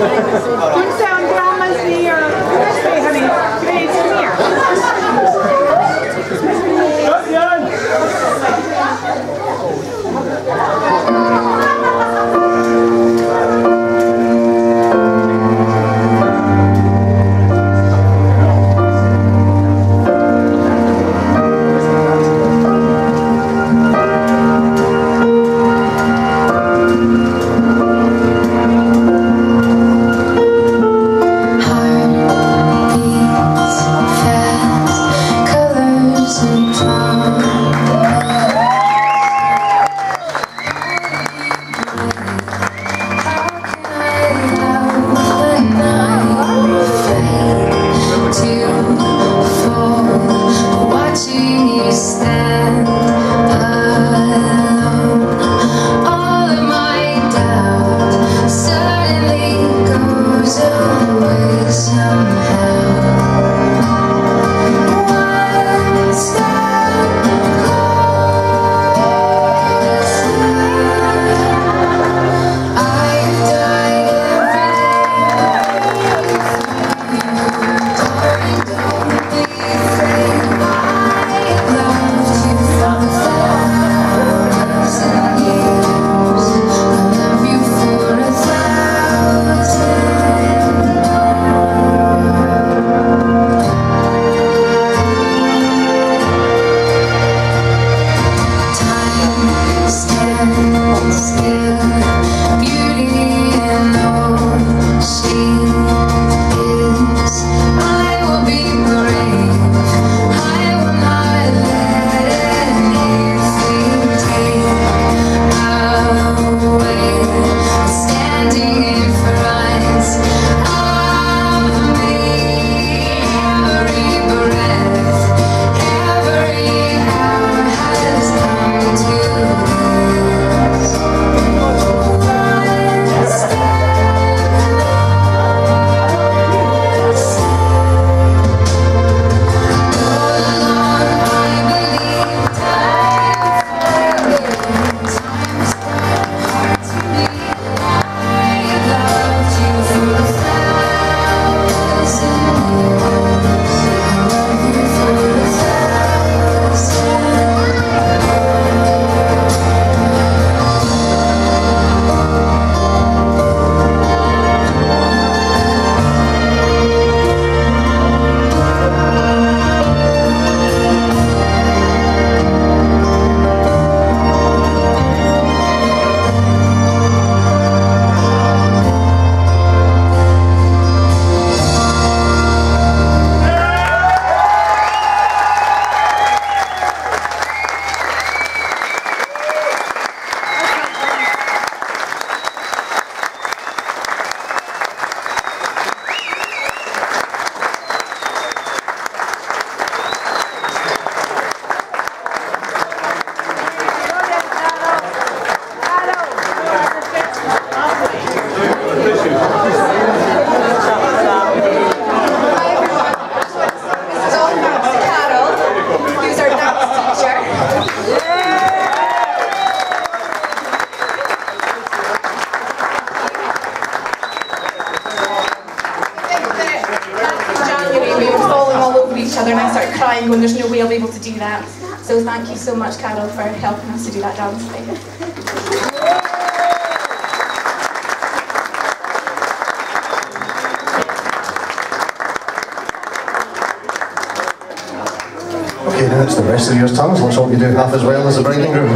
Don't sound grandma's near. Hey, honey. Hey, come here. And I started crying when there's no way I'll be able to do that. So thank you so much, Carol, for helping us to do that dance today. Okay, now it's the rest of your tongues. Let's hope you do half as well as the bride and groom.